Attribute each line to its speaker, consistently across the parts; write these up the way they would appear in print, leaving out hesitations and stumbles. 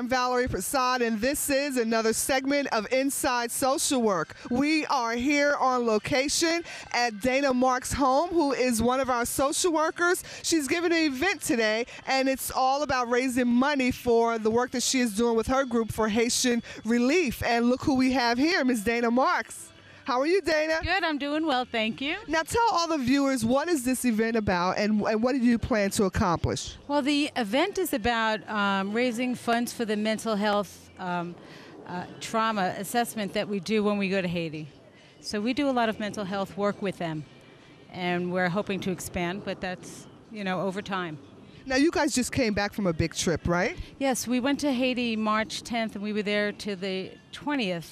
Speaker 1: I'm Valerie Persaud, and this is another segment of Inside Social Work. We are here on location at Dana Mark's home, who is one of our social workers. She's giving an event today, and it's all about raising money for the work that she is doing with her group for Haitian relief. And look who we have here, Ms. Dana Marks. How are you, Dana?
Speaker 2: Good, I'm doing well, thank you.
Speaker 1: Now tell all the viewers, what is this event about and what do you plan to accomplish?
Speaker 2: Well, the event is about raising funds for the mental health trauma assessment that we do when we go to Haiti. So we do a lot of mental health work with them, and we're hoping to expand, but that's, over time.
Speaker 1: Now, you guys just came back from a big trip, right?
Speaker 2: Yes, we went to Haiti March 10th, and we were there to the 20th.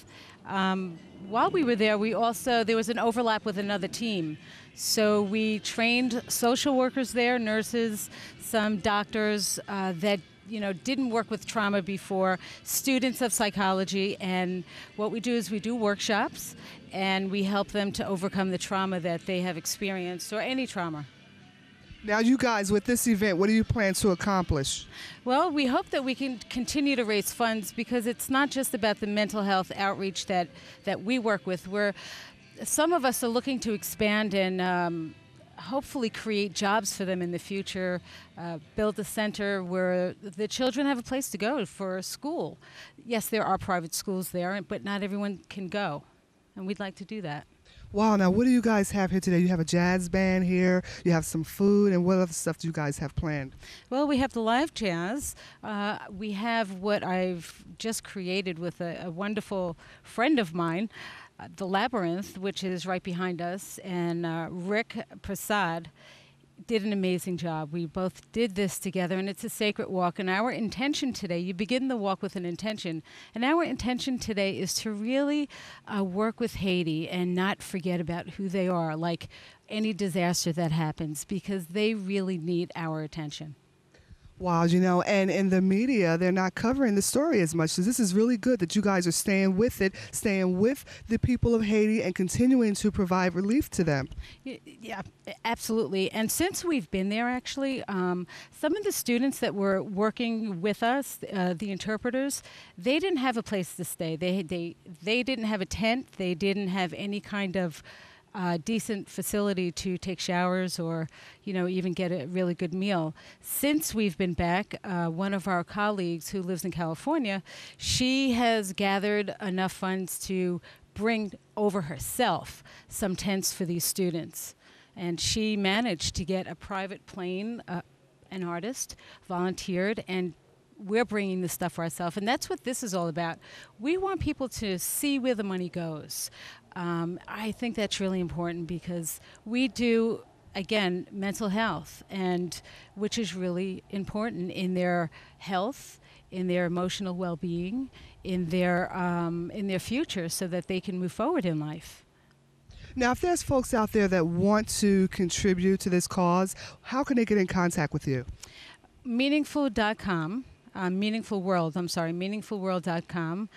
Speaker 2: While we were there, there was an overlap with another team. So we trained social workers there, nurses, some doctors that didn't work with trauma before, students of psychology, and what we do is we do workshops and we help them to overcome the trauma that they have experienced, or any trauma.
Speaker 1: Now, you guys, with this event, what do you plan to accomplish?
Speaker 2: Well, we hope that we can continue to raise funds, because it's not just about the mental health outreach that we work with. Some of us are looking to expand and hopefully create jobs for them in the future, build a center where the children have a place to go for school. Yes, there are private schools there, but not everyone can go, and we'd like to do that.
Speaker 1: Wow, now what do you guys have here today? You have a jazz band here, you have some food, and what other stuff do you guys have planned?
Speaker 2: Well, we have the live jazz. We have what I've just created with a wonderful friend of mine, the Labyrinth, which is right behind us, and Rick Persaud did an amazing job. We both did this together, and it's a sacred walk. And our intention today, you begin the walk with an intention, and our intention today is to really work with Haiti and not forget about who they are, like any disaster that happens, because they really need our attention.
Speaker 1: Wow, and in the media, they're not covering the story as much. So this is really good that you guys are staying with it, staying with the people of Haiti and continuing to provide relief to them.
Speaker 2: Yeah, absolutely. And since we've been there, actually, some of the students that were working with us, the interpreters, they didn't have a place to stay. They didn't have a tent. They didn't have any kind of decent facility to take showers or, even get a really good meal. Since we've been back, one of our colleagues who lives in California, she has gathered enough funds to bring over herself some tents for these students. And she managed to get a private plane, an artist, volunteered, and we're bringing this stuff for ourselves, and that's what this is all about. We want people to see where the money goes. I think that's really important, because we do, again, mental health, and which is really important in their health, in their emotional well-being, in their future, so that they can move forward in life.
Speaker 1: Now, if there's folks out there that want to contribute to this cause, how can they get in contact with you?
Speaker 2: Meaningful.com. meaningfulworld.com,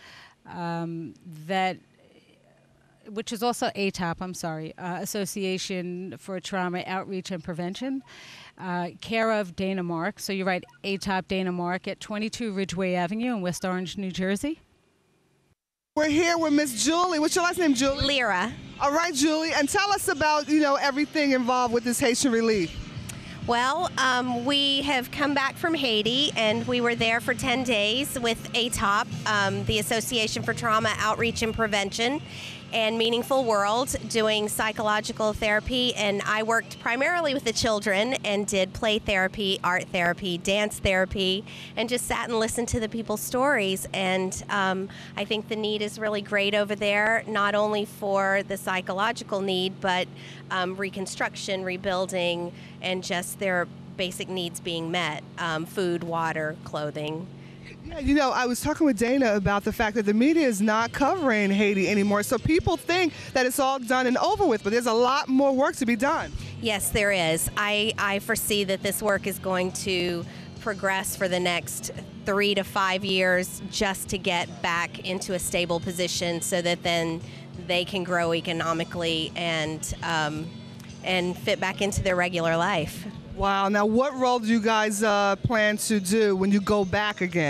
Speaker 2: which is also ATOP, Association for Trauma Outreach and Prevention, care of Dana Mark. So you write ATOP Dana Mark at 22 Ridgeway Avenue in West Orange, New Jersey.
Speaker 1: We're here with Miss Julie. What's your last name, Julie?
Speaker 3: Lyra.
Speaker 1: All right, Julie, and tell us about, everything involved with this Haitian relief.
Speaker 3: Well, we have come back from Haiti, and we were there for 10 days with ATOP, the Association for Trauma Outreach and Prevention, and Meaningful World, doing psychological therapy. And I worked primarily with the children and did play therapy, art therapy, dance therapy, and just sat and listened to the people's stories. And I think the need is really great over there, not only for the psychological need, but reconstruction, rebuilding, and just their basic needs being met, food, water, clothing.
Speaker 1: Yeah, I was talking with Dana about the fact that the media is not covering Haiti anymore, so people think that it's all done and over with, but there's a lot more work to be done.
Speaker 3: Yes, there is. I foresee that this work is going to progress for the next 3 to 5 years, just to get back into a stable position, so that then they can grow economically and fit back into their regular life.
Speaker 1: Wow. Now, what role do you guys plan to do when you go back again?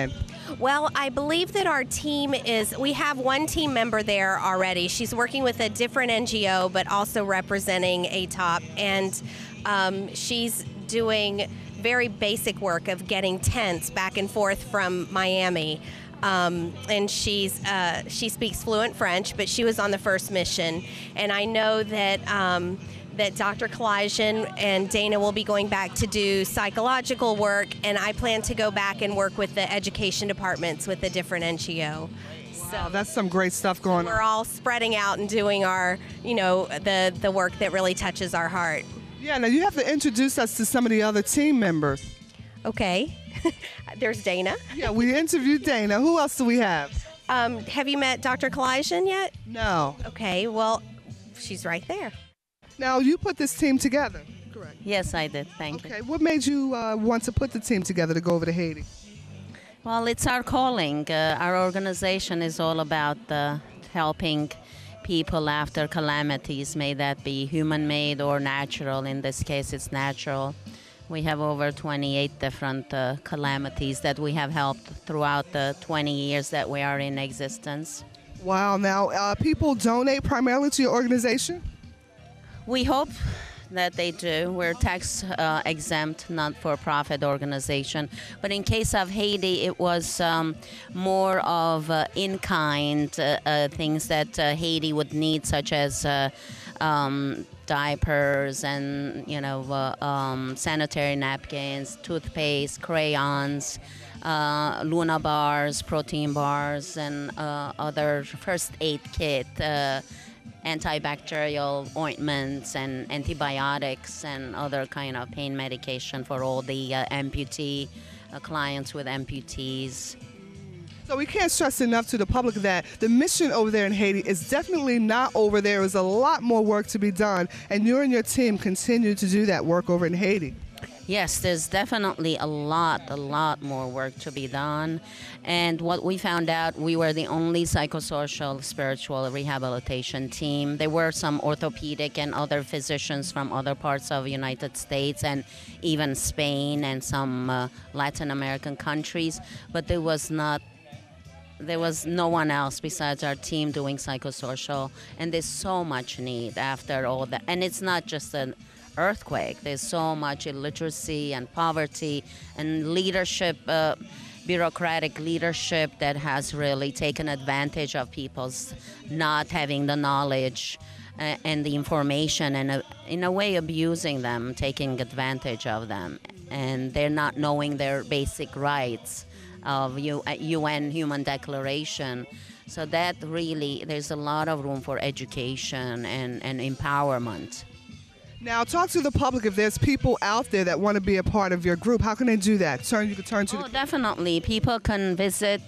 Speaker 3: Well, I believe that our team we have one team member there already. She's working with a different NGO, but also representing ATOP, and she's doing very basic work of getting tents back and forth from Miami. And she speaks fluent French, but she was on the first mission. And I know that that Dr. Kalajian and Dana will be going back to do psychological work, and I plan to go back and work with the education departments with a different NGO.
Speaker 1: Wow, that's some great stuff going on.
Speaker 3: We're all spreading out and doing our, the work that really touches our heart.
Speaker 1: Yeah, now you have to introduce us to some of the other team members.
Speaker 3: Okay. There's Dana.
Speaker 1: Yeah, we interviewed Dana. Who else do we have?
Speaker 3: Have you met Dr. Kalajian yet?
Speaker 1: No.
Speaker 3: Okay, well, she's right there.
Speaker 1: Now, you put this team together, correct?
Speaker 4: Yes, I did. Thank you.
Speaker 1: Okay, what made you want to put the team together to go over to Haiti?
Speaker 4: Well, it's our calling. Our organization is all about helping people after calamities, may that be human-made or natural. In this case, it's natural. We have over 28 different calamities that we have helped throughout the 20 years that we are in existence.
Speaker 1: Wow, now people donate primarily to your organization?
Speaker 4: We hope that they do. We're tax exempt, not-for-profit organization. But in case of Haiti, it was more of in-kind things that Haiti would need, such as diapers and sanitary napkins, toothpaste, crayons, Luna bars, protein bars, and other first aid kit. Antibacterial ointments and antibiotics and other kind of pain medication for all the amputee clients with amputees.
Speaker 1: So we can't stress enough to the public that the mission over there in Haiti is definitely not over. There is a lot more work to be done, and you and your team continue to do that work over in Haiti.
Speaker 4: Yes, there's definitely a lot more work to be done. And what we found out, we were the only psychosocial spiritual rehabilitation team. There were some orthopedic and other physicians from other parts of the United States and even Spain and some Latin American countries, but there was no one else besides our team doing psychosocial, and there's so much need after all that. And it's not just an earthquake. There's so much illiteracy and poverty and leadership, bureaucratic leadership that has really taken advantage of people's not having the knowledge and the information, and in a way abusing them, taking advantage of them, and they're not knowing their basic rights of UN Human Declaration. So that really, there's a lot of room for education and empowerment.
Speaker 1: Now, talk to the public. If there's people out there that want to be a part of your group, how can they do that? You can turn to the...
Speaker 4: Definitely. People can visit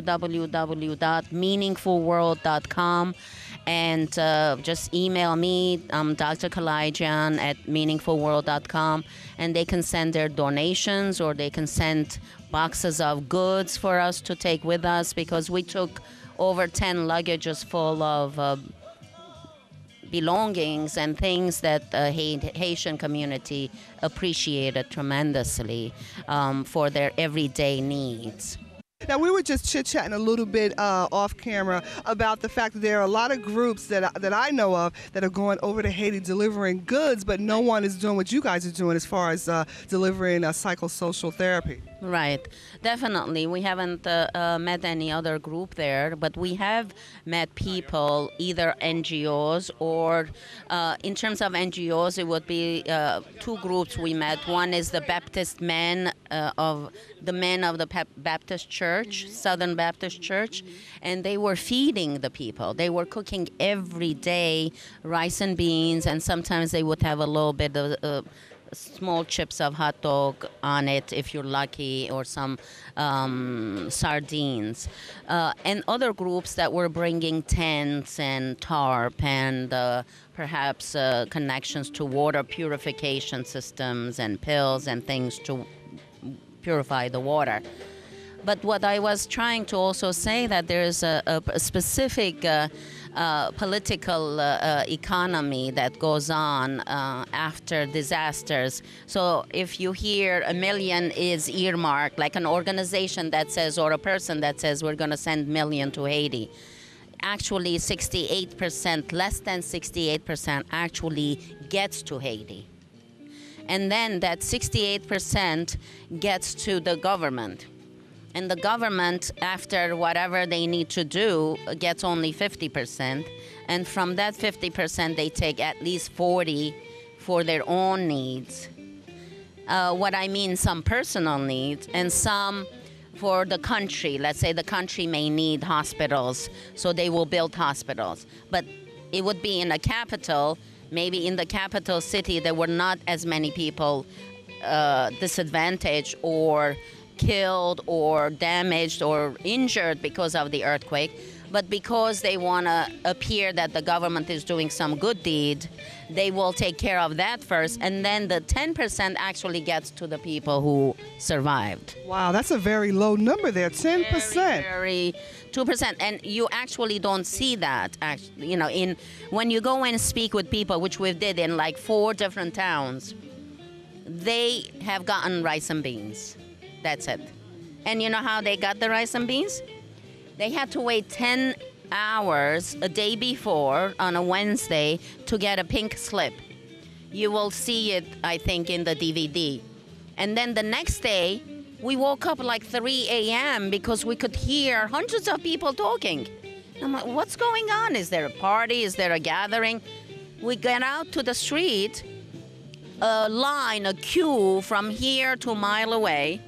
Speaker 4: www.meaningfulworld.com and just email me, Dr. Kalajian at meaningfulworld.com, and they can send their donations, or they can send boxes of goods for us to take with us, because we took over 10 luggages full of belongings and things that the Haitian community appreciated tremendously for their everyday needs.
Speaker 1: Now, we were just chit-chatting a little bit off camera about the fact that there are a lot of groups that I know of that are going over to Haiti delivering goods, but no one is doing what you guys are doing as far as delivering psychosocial therapy.
Speaker 4: Right, definitely. We haven't met any other group there, but we have met people, either NGOs or, in terms of NGOs, it would be two groups we met. One is the Baptist men of the Baptist Church, Southern Baptist Church, and they were feeding the people. They were cooking every day rice and beans, and sometimes they would have a little bit of small chips of hot dog on it if you're lucky, or some sardines. And other groups that were bringing tents and tarp and perhaps connections to water purification systems and pills and things to purify the water. But what I was trying to also say, that there's a specific political economy that goes on after disasters. So if you hear a million is earmarked, like an organization that says, or a person that says, we're going to send million to Haiti, actually 68%, less than 68% actually gets to Haiti. And then that 68% gets to the government. And the government, after whatever they need to do, gets only 50%. And from that 50%, they take at least 40 for their own needs. What I mean, some personal needs, and some for the country. Let's say the country may need hospitals, so they will build hospitals. But it would be in a capital. Maybe in the capital city, there were not as many people disadvantaged or killed or damaged or injured because of the earthquake. But because they want to appear that the government is doing some good deed, they will take care of that first, and then the 10% actually gets to the people who survived.
Speaker 1: Wow, that's a very low number there, 10%.
Speaker 4: Very 2%, and you actually don't see that. You know, when you go and speak with people, which we did in like 4 different towns, they have gotten rice and beans. That's it. And you know how they got the rice and beans? They had to wait 10 hours a day before on a Wednesday to get a pink slip. You will see it, I think, in the DVD. And then the next day, we woke up like 3 a.m. because we could hear hundreds of people talking. I'm like, what's going on? Is there a party? Is there a gathering? We get out to the street, a line, a queue from here to a mile away,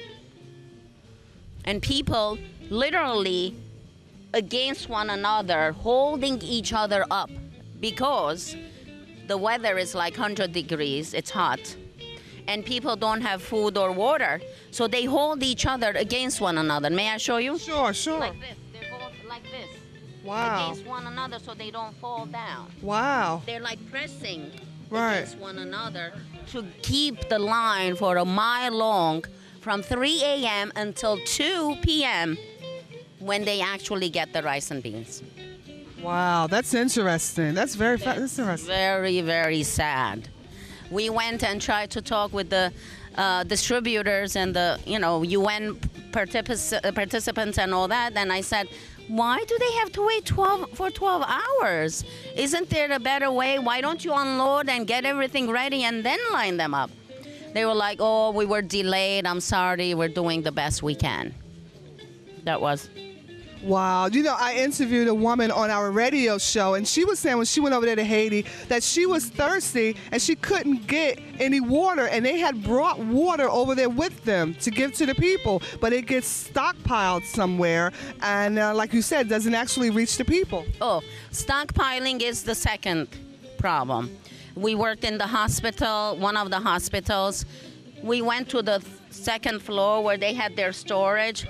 Speaker 4: and people literally against one another, holding each other up because the weather is like 100 degrees, it's hot, and people don't have food or water, so they hold each other against one another. May I show you?
Speaker 1: Sure, sure.
Speaker 4: Like this. They're both like this.
Speaker 1: Wow.
Speaker 4: Against one another so they don't fall down.
Speaker 1: Wow.
Speaker 4: They're like pressing
Speaker 1: Right.
Speaker 4: against one another to keep the line for a mile long from 3 a.m. until 2 p.m. when they actually get the rice and beans.
Speaker 1: Wow, that's interesting. That's very interesting.
Speaker 4: Very, very sad. We went and tried to talk with the distributors and the UN participants and all that, and I said, why do they have to wait 12 hours? Isn't there a better way? Why don't you unload and get everything ready and then line them up? They were like, oh, we were delayed. I'm sorry. We're doing the best we can. That was.
Speaker 1: Wow. You know, I interviewed a woman on our radio show, and she was saying when she went over there to Haiti that she was thirsty and she couldn't get any water, and they had brought water over there with them to give to the people, but it gets stockpiled somewhere, and like you said, doesn't actually reach the people.
Speaker 4: Oh, stockpiling is the second problem. We worked in the hospital, one of the hospitals. We went to the second floor where they had their storage.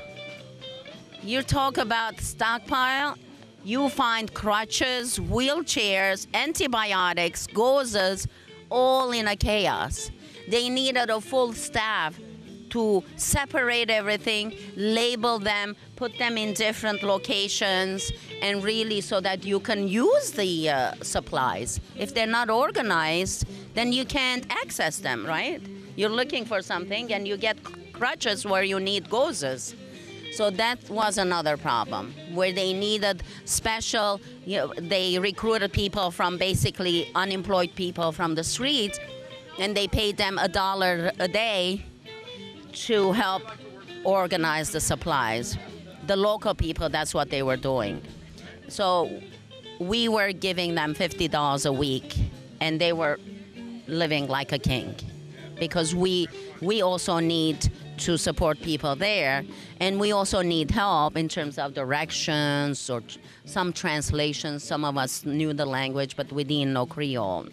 Speaker 4: You talk about stockpile, you find crutches, wheelchairs, antibiotics, gauzes, all in a chaos. They needed a full staff to separate everything, label them, put them in different locations, and really so that you can use the supplies. If they're not organized, then you can't access them, right? You're looking for something and you get crutches where you need gauzes. So that was another problem, where they needed special, they recruited people from basically unemployed people from the streets, and they paid them $1 a day to help organize the supplies. The local people, that's what they were doing. So we were giving them $50 a week, and they were living like a king, because we also need to support people there, and we also need help in terms of directions or some translations. Some of us knew the language, but we didn't know Creole,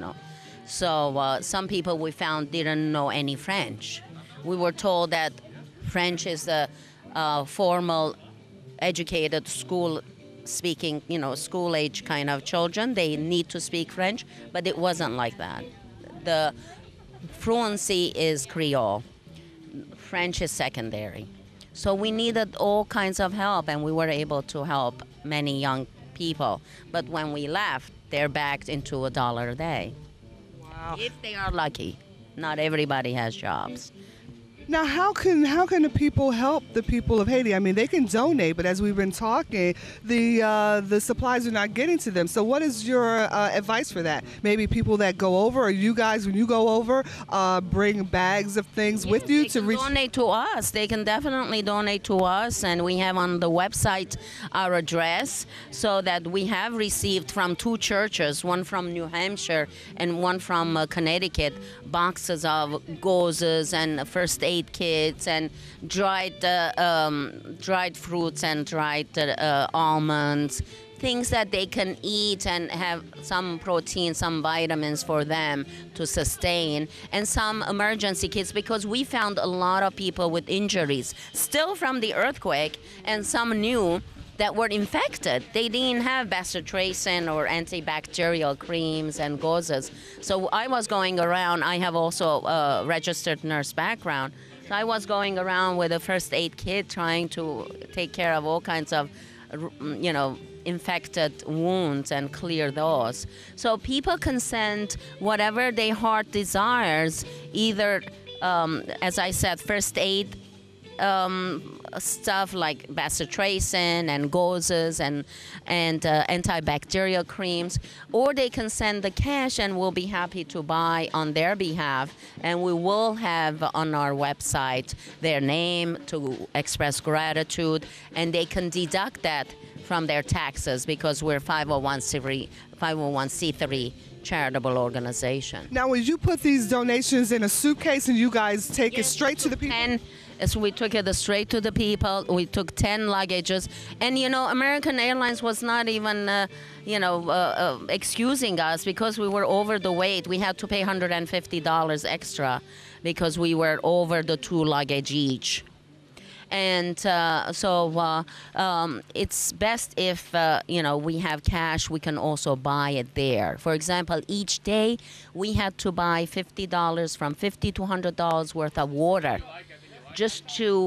Speaker 4: So some people we found didn't know any French. We were told that French is the formal, educated, school-speaking, school-age kind of children. They need to speak French, but it wasn't like that. The fluency is Creole. French is secondary. So we needed all kinds of help, and we were able to help many young people. But when we left, they're backed into $1 a day.
Speaker 1: Wow.
Speaker 4: If they are lucky. Not everybody has jobs.
Speaker 1: Now, how can the people help the people of Haiti? I mean, they can donate, but as we've been talking, the supplies are not getting to them. So, what is your advice for that? Maybe people that go over, or you guys, when you go over, bring bags of things with you to reach.
Speaker 4: Donate to us. They can definitely donate to us, and we have on the website our address, so that we have received from 2 churches, one from New Hampshire and one from Connecticut, boxes of gauzes and first aid kits and dried fruits and dried almonds, things that they can eat and have some protein, some vitamins for them to sustain, and some emergency kits, because we found a lot of people with injuries still from the earthquake, and some new that were infected. They didn't have bacitracin or antibacterial creams and gauzes. So I was going around. I have also a registered nurse background. So I was going around with a first aid kit trying to take care of all kinds of, infected wounds and clear those. So people can send whatever their heart desires, either, as I said, first aid stuff like bacitracin and gauzes and antibacterial creams, or they can send the cash, and we'll be happy to buy on their behalf, and we will have on our website their name to express gratitude, and they can deduct that from their taxes, because we're 501c3 charitable organization.
Speaker 1: Now, when you put these donations in a suitcase and you guys take it straight to the people?
Speaker 4: So we took it straight to the people. We took 10 luggages. And, American Airlines was not even, excusing us because we were over the weight. We had to pay $150 extra because we were over the 2 luggage each. And it's best if, we have cash, we can also buy it there. For example, each day we had to buy $50, from $50 to $100 worth of water, just to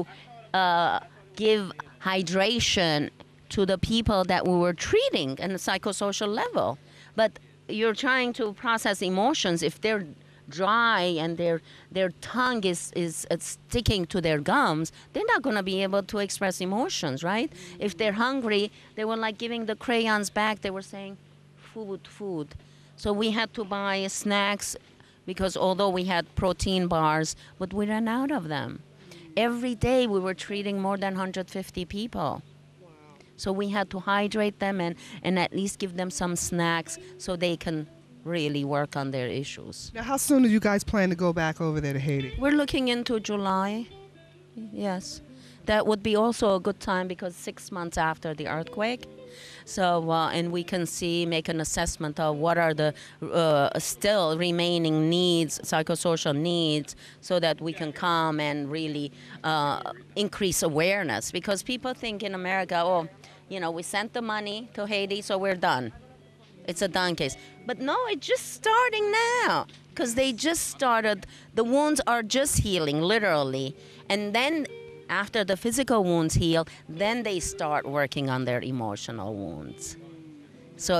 Speaker 4: give hydration to the people that we were treating on a psychosocial level. But you're trying to process emotions. If they're dry and their tongue is sticking to their gums, they're not going to be able to express emotions, right? If they're hungry, they were like giving the crayons back. They were saying, food. So we had to buy snacks, because although we had protein bars, but we ran out of them. Every day we were treating more than 150 people. Wow. So we had to hydrate them and at least give them some snacks so they can really work on their issues.
Speaker 1: Now, how soon do you guys plan to go back over there to Haiti?
Speaker 4: We're looking into July. Yes. That would be also a good time, because 6 months after the earthquake. So, and we can make an assessment of what are the still remaining needs, psychosocial needs, so that we can come and really increase awareness. Because people think in America, we sent the money to Haiti, so we're done. It's a done case. But no, it's just starting now, because they just started. The wounds are just healing, literally. And then after the physical wounds heal, then they start working on their emotional wounds. So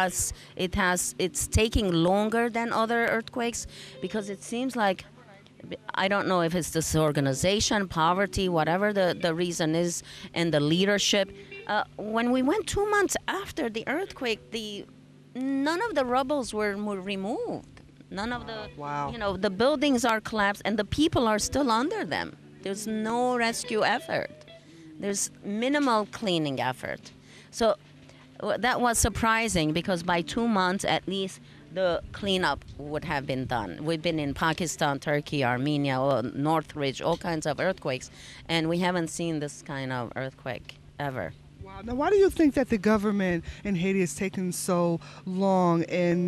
Speaker 4: it's taking longer than other earthquakes, because it seems like, I don't know if it's disorganization, poverty, whatever the reason is, and the leadership. When we went 2 months after the earthquake, none of the rubbles were removed. None of the, the buildings are collapsed, and the people are still under them. There's no rescue effort. There's minimal cleaning effort. So that was surprising, because by 2 months at least the cleanup would have been done. We've been in Pakistan, Turkey, Armenia, Northridge, all kinds of earthquakes, and we haven't seen this kind of earthquake ever.
Speaker 1: Wow. Now, why do you think that the government in Haiti has taken so long in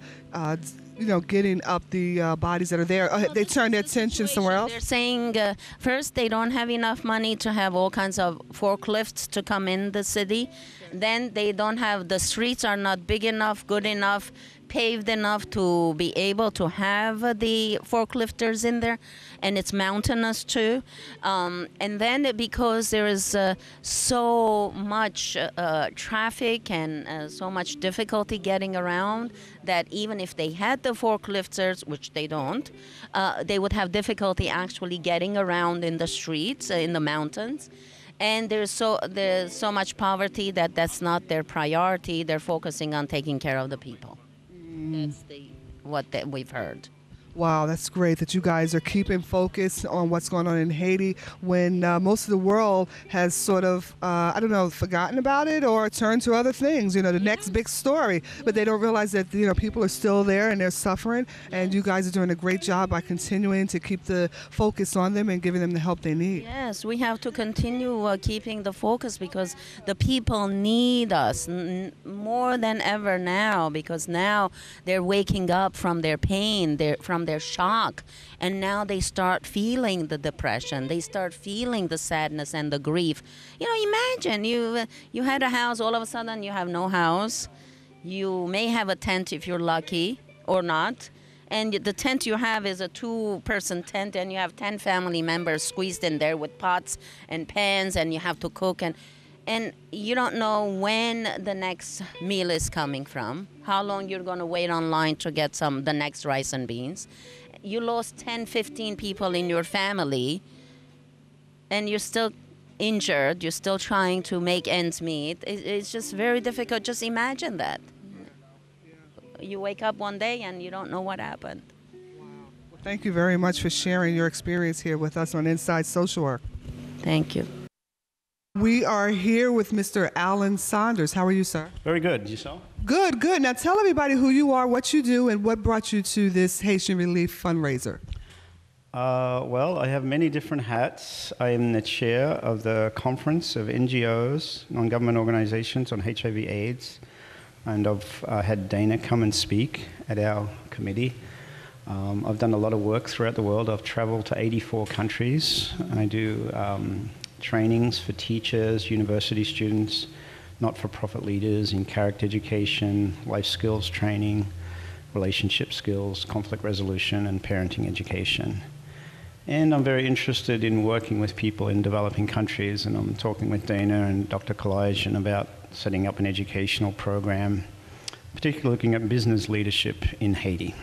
Speaker 1: getting up the bodies that are there? They turn their attention somewhere else?
Speaker 4: They're saying first they don't have enough money to have all kinds of forklifts to come in the city. Then they don't have, the streets are not big enough, good enough, paved enough to be able to have the forklifters in there, and it's mountainous too. And then because there is so much traffic and so much difficulty getting around, that even if they had the forklifters, which they don't, they would have difficulty actually getting around in the streets, in the mountains. And there's so much poverty that that's not their priority. They're focusing on taking care of the people. That's what we've heard.
Speaker 1: Wow, that's great that you guys are keeping focus on what's going on in Haiti when most of the world has sort of, forgotten about it or turned to other things, the next big story. But they don't realize that, people are still there and they're suffering. And you guys are doing a great job by continuing to keep the focus on them and giving them the help they need.
Speaker 4: Yes, we have to continue keeping the focus because the people need us more than ever now, because now they're waking up from their pain, from their shock, and now they start feeling the depression, they start feeling the sadness and the grief. Imagine you had a house, all of a sudden you have no house. You may have a tent if you're lucky or not, and the tent you have is a 2-person tent, and you have 10 family members squeezed in there with pots and pans, and you have to cook, and you don't know when the next meal is coming from, how long you're going to wait online to get the next rice and beans. You lost 10, 15 people in your family, and you're still injured, you're still trying to make ends meet. It's just very difficult. Just imagine that. You wake up one day and you don't know what happened.
Speaker 1: Wow. Well, thank you very much for sharing your experience here with us on Inside Social Work.
Speaker 4: Thank you.
Speaker 1: We are here with Mr. Alan Saunders. How are you, sir?
Speaker 5: Very good. Yourself?
Speaker 1: Good, good. Now tell everybody who you are, what you do, and what brought you to this Haitian Relief fundraiser.
Speaker 5: Well, I have many different hats. I am the chair of the Conference of NGOs, non-government organizations on HIV/AIDS, and I've had Dana come and speak at our committee. I've done a lot of work throughout the world. I've traveled to 84 countries. I do trainings for teachers, university students, not-for-profit leaders in character education, life skills training, relationship skills, conflict resolution, and parenting education. And I'm very interested in working with people in developing countries, and I'm talking with Dana and Dr. Kalajian about setting up an educational program, particularly looking at business leadership in Haiti.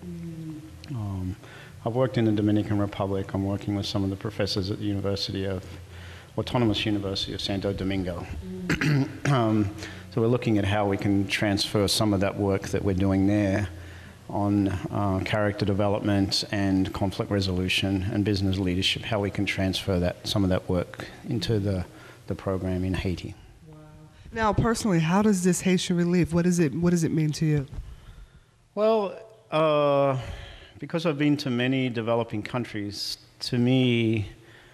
Speaker 5: I've worked in the Dominican Republic. I'm working with some of the professors at the Autonomous University of Santo Domingo. So we're looking at how we can transfer some of that work that we're doing there on character development and conflict resolution and business leadership, how we can transfer some of that work into the program in Haiti.
Speaker 1: Wow. Now, personally, how does this Haitian Relief, what does it mean to you?
Speaker 5: Well, because I've been to many developing countries, to me,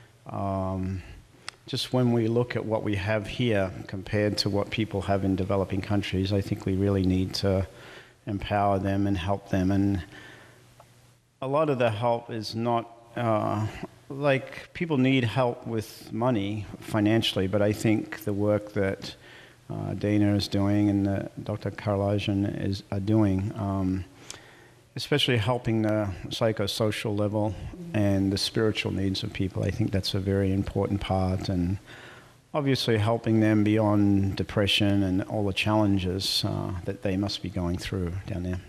Speaker 5: just when we look at what we have here compared to what people have in developing countries, I think we really need to empower them and help them. And a lot of the help is not, like people need help with money financially, but I think the work that Dana is doing and Dr. Karlajian are doing, especially helping the psychosocial level and the spiritual needs of people. I think that's a very important part, and obviously helping them beyond depression and all the challenges that they must be going through down there.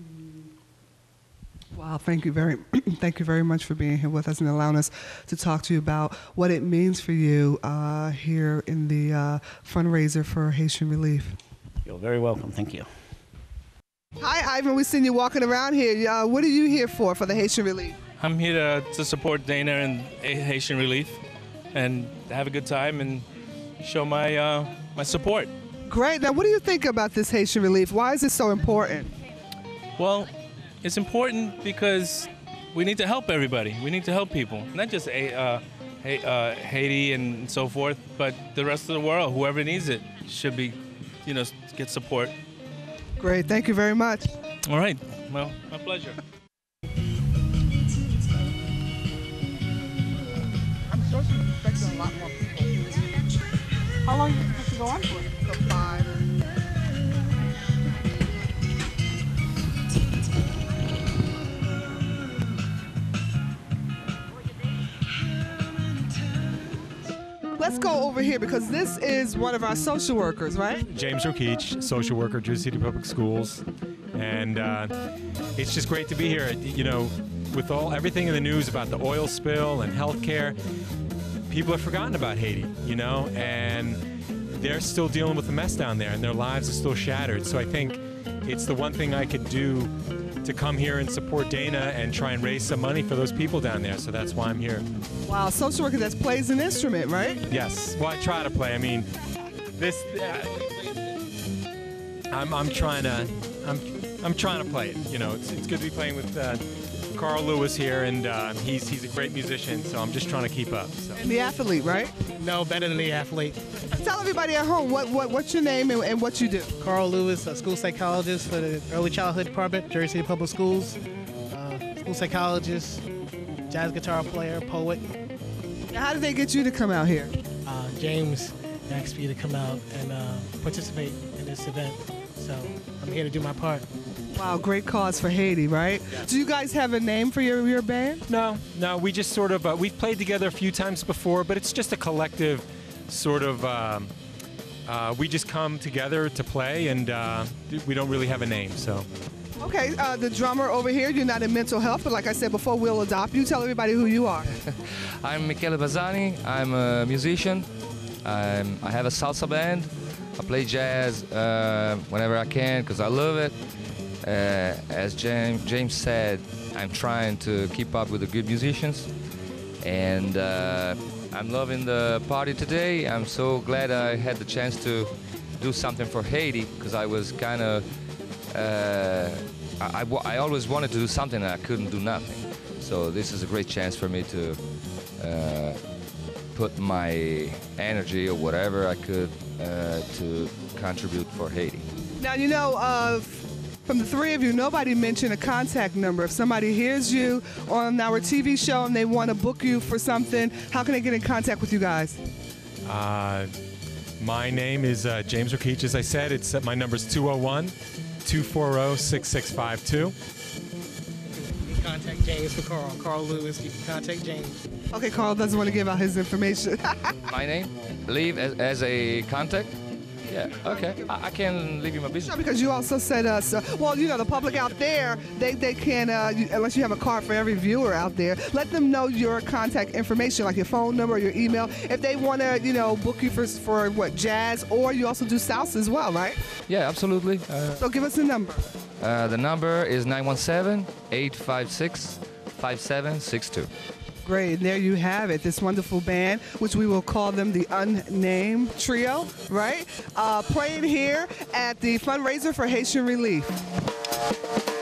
Speaker 1: Wow, thank you very much for being here with us and allowing us to talk to you about what it means for you here in the fundraiser for Haitian Relief.
Speaker 5: You're very welcome. Thank you.
Speaker 1: Hi, Ivan. We've seen you walking around here. What are you here for the Haitian Relief?
Speaker 6: I'm here to support Dana and Haitian Relief and have a good time and show my my support.
Speaker 1: Great. Now, what do you think about this Haitian Relief? Why is it so important?
Speaker 6: Well, it's important because we need to help everybody. We need to help people, not just Haiti and so forth, but the rest of the world. Whoever needs it should be, get support.
Speaker 1: Great. Thank you very much.
Speaker 6: All right. Well, my pleasure.
Speaker 1: I'm sure she's expecting a lot more people. How long do you think to go on for? 5. let's go over here because this is one of our social workers, right?
Speaker 7: James Rokich, social worker, Jersey City Public Schools, and it's just great to be here. You know, with everything in the news about the oil spill and healthcare, people have forgotten about Haiti, you know, and they're still dealing with the mess down there, and their lives are still shattered. So I think it's the one thing I could do to come here and support Dana and try and raise some money for those people down there. So that's why I'm here.
Speaker 1: Wow, social worker that plays an instrument, right?
Speaker 7: Yes. Well, I try to play. I mean, this. I'm trying to play it. You know, it's good to be playing with Carl Lewis here, and he's a great musician. So I'm just trying to keep up. So.
Speaker 1: And the athlete, right?
Speaker 8: No, better than the athlete.
Speaker 1: Tell everybody at home what's your name and what you do.
Speaker 8: Carl Lewis, a school psychologist for the Early Childhood Department, Jersey City Public Schools. School psychologist, jazz guitar player, poet.
Speaker 1: Now, how did they get you to come out here?
Speaker 8: James asked me to come out and participate in this event. So I'm here to do my part.
Speaker 1: Wow, great cause for Haiti, right?
Speaker 7: Yes.
Speaker 1: Do you guys have a name for your band?
Speaker 7: No, we just sort of, we've played together a few times before, but it's just a collective sort of, we just come together to play, and we don't really have a name, so.
Speaker 1: Okay, the drummer over here, you're not in mental health, but like I said before, we'll adopt you. Tell everybody who you are.
Speaker 9: I'm Michele Bazzani. I'm a musician. I have a salsa band. I play jazz whenever I can because I love it. As James said, I'm trying to keep up with the good musicians, and I'm loving the party today. I'm so glad I had the chance to do something for Haiti because I was kind of I always wanted to do something and I couldn't do nothing. So this is a great chance for me to put my energy or whatever I could to contribute for Haiti.
Speaker 1: Now, you know, from the three of you, nobody mentioned a contact number. If somebody hears you on our TV show and they want to book you for something, how can they get in contact with you guys?
Speaker 7: My name is James Rokich. As I said, my number is 201-240-6652.
Speaker 8: You can contact James for Carl Lewis. You can contact James.
Speaker 1: Okay, Carl doesn't want to give out his information.
Speaker 9: My name? Leave as a contact? Yeah, okay. I can leave you my business.
Speaker 1: Sure, because you also said well, you know, the public out there, they can, unless you have a card for every viewer out there, let them know your contact information, like your phone number or your email, if they want to, you know, book you for what, jazz, or you also do salsa as well, right?
Speaker 9: Yeah, absolutely.
Speaker 1: So give us the number.
Speaker 9: The number is 917-856-5762.
Speaker 1: Great, and there you have it, this wonderful band, which we will call them the Unnamed Trio, right? Playing here at the fundraiser for Haitian Relief.